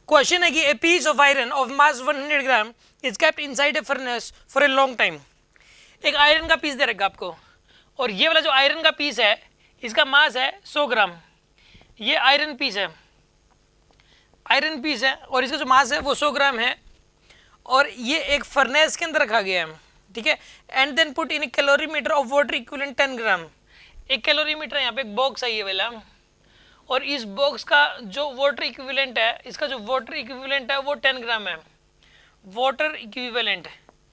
Question है कि a piece of iron of mass 100 gram is kept inside a furnace for a long time. एक iron का piece दे रखा आपको, और ये वाला जो आयरन का पीस है इसका मास है 100 ग्राम। ये आयरन पीस है, आयरन पीस है, और इसका जो मास है वो 100 ग्राम है, और ये एक फर्नेस के अंदर रखा गया है, ठीक है। And then put in a calorimeter of water equivalent 10 gram. एक कैलोरीमीटर यहाँ पे एक बॉक्स है ये वाला, और इस बॉक्स का जो वाटर इक्विवेलेंट है, इसका जो वाटर इक्विवेलेंट है वो 10 ग्राम है। वाटर इक्विवेलेंट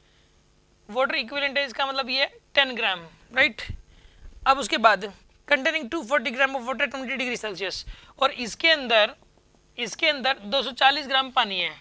है इसका मतलब ये 10 ग्राम, राइट। अब उसके बाद containing 240 gram of water 20 degree Celsius, और इसके अंदर 240 ग्राम पानी है,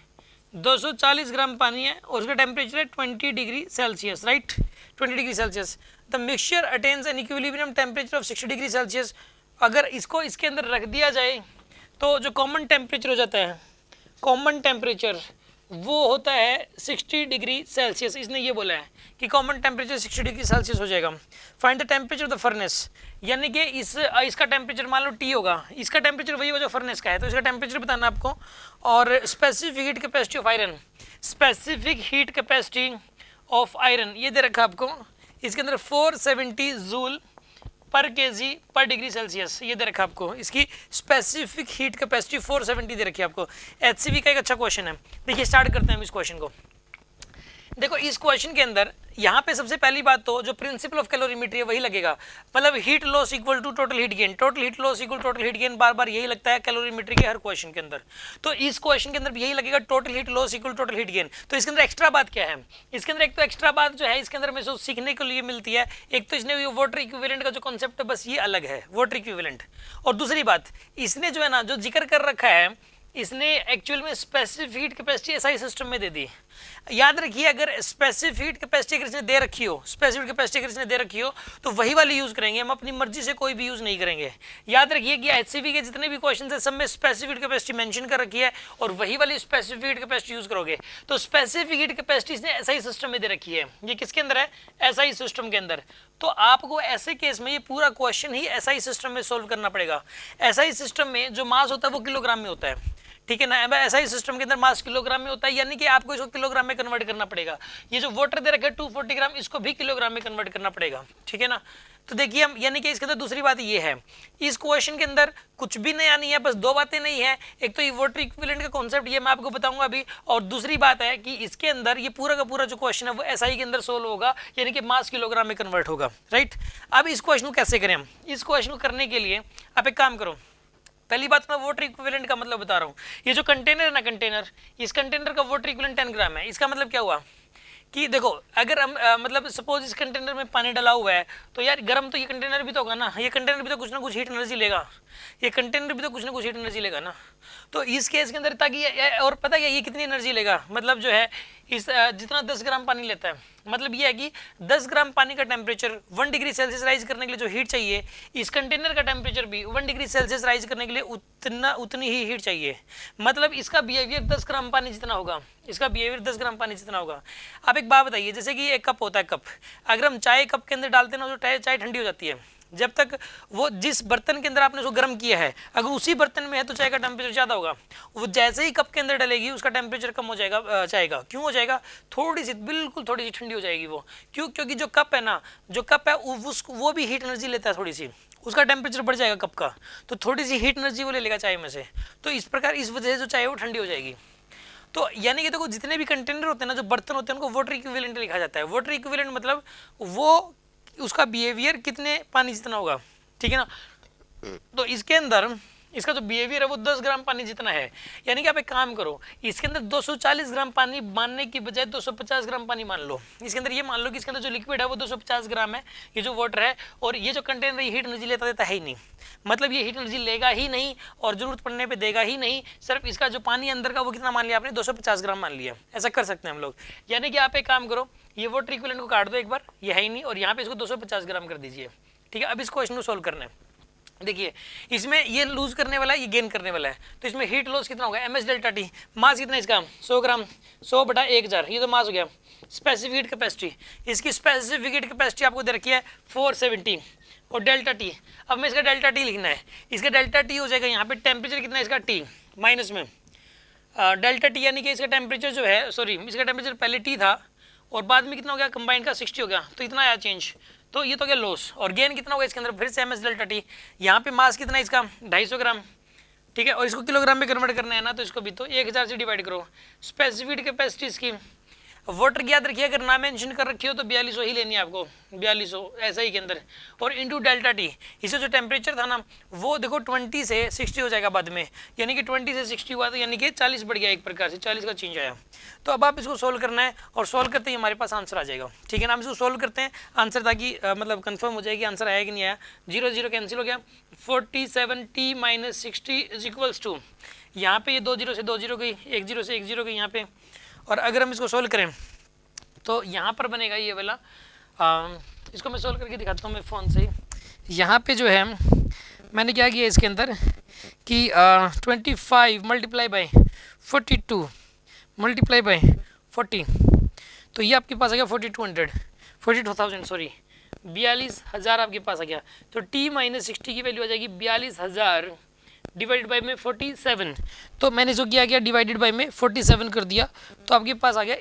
240 ग्राम पानी है, और उसका टेम्परेचर है 20 degree Celsius, right, 20 degree Celsius. The mixture attains an equilibrium temperature of 60 degree Celsius. अगर इसको इसके अंदर रख दिया जाए तो जो कॉमन टेम्परेचर हो जाता है, कॉमन टेम्परेचर वो होता है 60 डिग्री सेल्सियस। इसने ये बोला है कि कॉमन टेम्परेचर 60 डिग्री सेल्सियस हो जाएगा। Find the temperature of the furnace, यानी कि इसका टेम्परेचर मान लो T होगा, इसका टेम्परेचर वही होगा जो फर्नेस का है, तो इसका टेम्परेचर बताना आपको। और specific heat capacity of iron, specific heat capacity of iron ये दे रखा आपको, इसके अंदर 470 जूल पर केजी पर डिग्री सेल्सियस ये दे रखा आपको। इसकी स्पेसिफिक हीट कैपेसिटी 470 दे रखी है आपको। HCV का एक अच्छा क्वेश्चन है। देखिए स्टार्ट करते हैं हम इस क्वेश्चन को। देखो इस क्वेश्चन के अंदर यहाँ पे सबसे पहली बात तो जो प्रिंसिपल ऑफ कैलोरीमेट्री है वही लगेगा, मतलब heat loss equal to total heat gain, total heat loss equal total heat gain, बार बार यही लगता है कैलोरीमेट्री के हर क्वेश्चन के अंदर। तो इस क्वेश्चन के अंदर भी यही लगेगा, total heat loss equal total heat gain. तो इसके अंदर एक्स्ट्रा बात क्या है, इसके अंदर एक तो एक्स्ट्रा बात जो है इसके अंदर में सीखने के लिए मिलती है, एक तो इसने वाटर इक्विवेलेंट का जो कॉन्सेप्ट है बस ये अलग है, वाटर इक्विवेलेंट। और दूसरी बात इसने जो है ना जो जिक्र कर रखा है, इसने एक्चुअल में specific heat capacity SI system में दे दी। याद रखिए अगर स्पेसिफिक हीट कैपेसिटी अगर इसने दे रखी हो, स्पेसिफिक कैपेसिटी अगर इसने दे रखी हो तो वही वाली यूज करेंगे हम, अपनी मर्जी से कोई भी यूज नहीं करेंगे। याद रखिए कि एचसीवी के जितने भी क्वेश्चन है सब में स्पेसिफिक हीट कैपेसिटी मेंशन कर रखी है, और वही वाली स्पेसिफिक हीट कैपेसिटी यूज करोगे। तो स्पेसिफिक हीट कैपेसिटी इसने एसआई सिस्टम में दे रखी है, ये किसके अंदर है, एसआई सिस्टम के अंदर। तो आपको ऐसे केस में ये पूरा क्वेश्चन ही एसआई सिस्टम में सोल्व करना पड़ेगा। एसआई सिस्टम में जो मास होता है वो किलोग्राम में होता है, ठीक है ना। एसआई सिस्टम के अंदर मास किलोग्राम में होता है, यानी कि आपको इसको किलोग्राम में कन्वर्ट करना पड़ेगा। ये जो वाटर दे रखा है 240 ग्राम, इसको भी किलोग्राम में कन्वर्ट करना पड़ेगा, ठीक है ना। तो देखिए हम यानी कि इसके अंदर दूसरी बात ये है, इस क्वेश्चन के अंदर कुछ भी नया नहीं है, बस दो बातें नहीं है। एक तो ये वाटर इक्विवेलेंट का कॉन्सेप्ट ये मैं आपको बताऊंगा अभी, और दूसरी बात है कि इसके अंदर ये पूरा का पूरा जो क्वेश्चन है वो एसआई के अंदर सोल्व होगा, यानी कि मास किलोग्राम में कन्वर्ट होगा, राइट। अब इस क्वेश्चन को कैसे करें हम, इस क्वेश्चन को करने के लिए आप एक काम करो। पहली बात मैं वाटर इक्विवेलेंट का मतलब बता रहा हूँ। ये जो कंटेनर है ना, कंटेनर, इस कंटेनर का वाटर इक्विवेलेंट 10 ग्राम है। इसका मतलब क्या हुआ कि देखो अगर हम मतलब सपोज इस कंटेनर में पानी डाला हुआ है तो यार गर्म तो ये कंटेनर भी तो होगा ना, ये कंटेनर भी तो कुछ ना कुछ हीट एनर्जी लेगा, ये कंटेनर भी तो कुछ ना कुछ हीट एनर्जी लेगा ना। तो इस केस के अंदर ताकि और पता है ये कितनी एनर्जी लेगा, मतलब जो है इस जितना 10 ग्राम पानी लेता है, मतलब ये है कि 10 ग्राम पानी का टेम्परेचर 1 डिग्री सेल्सियस राइज करने के लिए जो हीट चाहिए, इस कंटेनर का टेम्परेचर भी 1 डिग्री सेल्सियस राइज करने के लिए उतनी ही हीट चाहिए। मतलब इसका बिहेवियर 10 ग्राम पानी जितना होगा, इसका बिहेवियर 10 ग्राम पानी जितना होगा। आप एक बात बताइए, जैसे कि एक कप होता है, कप अगर हम चाय कप के अंदर डालते हैं ना, जो चाय ठंडी हो जाती है, जब तक वो जिस बर्तन के अंदर आपने उसको गर्म किया है अगर उसी बर्तन में है तो चाय का टेम्परेचर ज़्यादा होगा। वो जैसे ही कप के अंदर डलेगी उसका टेम्परेचर कम हो जाएगा, चाय का। क्यों हो जाएगा, थोड़ी सी बिल्कुल थोड़ी सी ठंडी हो जाएगी वो। क्यों, क्योंकि जो कप है ना, जो कप है वो भी हीट एनर्जी लेता है थोड़ी सी, उसका टेम्परेचर बढ़ जाएगा कप का, तो थोड़ी सी हीट एनर्जी वो ले लेगा चाय में से। तो इस प्रकार इस वजह से जो चाय है वो ठंडी हो जाएगी। तो यानी कि देखो जितने भी कंटेनर होते हैं ना, जो बर्तन होते हैं, उनको वाटर इक्विवेलेंट लिखा जाता है। वाटर इक्विवेलेंट मतलब वो उसका बिहेवियर कितने पानी जितना होगा, ठीक है ना। तो इसके अंदर इसका जो बिहेवियर है वो 10 ग्राम पानी जितना है, यानी कि आप एक काम करो, इसके अंदर 240 ग्राम पानी मानने की बजाय 250 ग्राम पानी मान लो। इसके अंदर ये मान लो कि इसके अंदर जो लिक्विड है वो 250 ग्राम है, ये जो वाटर है, और ये जो कंटेनर हीट एनर्जी लेता देता है ही नहीं, मतलब ये हीट एनर्जी लेगा ही नहीं और जरूरत पड़ने पे देगा ही नहीं। सिर्फ इसका जो पानी अंदर का वो कितना मान लिया आपने, 250 ग्राम मान लिया। ऐसा कर सकते हैं हम लोग, यानी कि आप एक काम करो, ये वाटर इक्विवेलेंट को काट दो एक बार, ये है ही नहीं, और यहाँ पे इसको 250 ग्राम कर दीजिए, ठीक है। अब इस क्वेश्चन को सोल्व करना है। देखिए इसमें ये लूज करने वाला है, ये गेन करने वाला है, तो इसमें हीट लॉस कितना होगा, M S delta T. Mass कितना है इसका, 100 ग्राम, 100 बटा 1000, ये तो मास हो गया। स्पेसिफिक हीट कैपेसिटी, इसकी स्पेसिफिक हीट कैपेसिटी आपको दे रखी है 470, और डेल्टा टी, अब मैं इसका डेल्टा टी लिखना है। इसका डेल्टा टी हो जाएगा यहाँ पे टेम्परेचर कितना है इसका टी, माइनस में डेल्टा टी यानी कि इसका टेम्परेचर जो है, सॉरी इसका टेम्परेचर पहले टी था और बाद में कितना हो गया कंबाइंड का 60 हो गया, तो इतना आया चेंज, तो ये तो गया लॉस। और गेन कितना होगा इसके अंदर, फिर से एमएस डेल्टा टी। यहाँ पे मास कितना है इसका 250 ग्राम, ठीक है, और इसको किलोग्राम में कन्वर्ट करना है ना, तो इसको भी तो 1000 से डिवाइड करो। स्पेसिफिक कैपेसिटी इसकी वाटर की याद रखिए, अगर ना मेंशन कर रखी हो तो 4200 ही लेनी है आपको, 4200 ऐसा ही के अंदर, और इंटू डेल्टा टी। इसे जो टेम्परेचर था ना वो देखो 20 से 60 हो जाएगा बाद में, यानी कि 20 से 60 हुआ तो यानी कि 40 बढ़ गया, एक प्रकार से 40 का चेंज आया। तो अब आप इसको सोल्व करना है और सोल्व करते ही हमारे पास आंसर आ जाएगा, ठीक है ना। हम इसको सोल्व करते हैं आंसर, ताकि मतलब कंफर्म हो जाए कि आंसर आया कि नहीं आया। 0 0 कैंसिल हो गया, 47t minus 60 is equals to, यहाँ पे ये 2 0 से 2 0 गई, 1 0 से 1 0 गई यहाँ पे। और अगर हम इसको सोल्व करें तो यहाँ पर बनेगा ये वाला, इसको मैं सोल्व करके दिखाता हूँ मैं फ़ोन से। यहाँ पे जो है मैंने क्या किया इसके अंदर कि 25 मल्टीप्लाई बाई 42 मल्टीप्लाई बाई 40, तो ये आपके पास आ गया 42,000 सॉरी 42,000 आपके पास आ गया। तो t माइनस 60 की वैल्यू आ जाएगी 42,000 डिवाइडेड बाई में 47, तो मैंने जो किया गया डिवाइडेड बाई में 47 कर दिया, तो आपके पास आ गया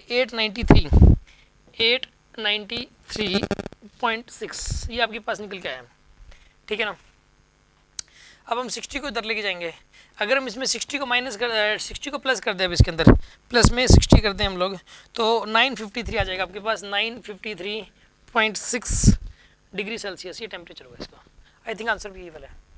893.6, ये आपके पास निकल के आया, ठीक है ना। अब हम 60 को इधर लेके जाएंगे, अगर हम इसमें 60 को माइनस कर 60 को प्लस कर दें, अब इसके अंदर प्लस में 60 करते हैं हम लोग, तो 953 आ जाएगा आपके पास, 953.6 डिग्री सेल्सियस ये टेम्परेचर होगा इसका। आई थिंक आंसर भी ये वाला है।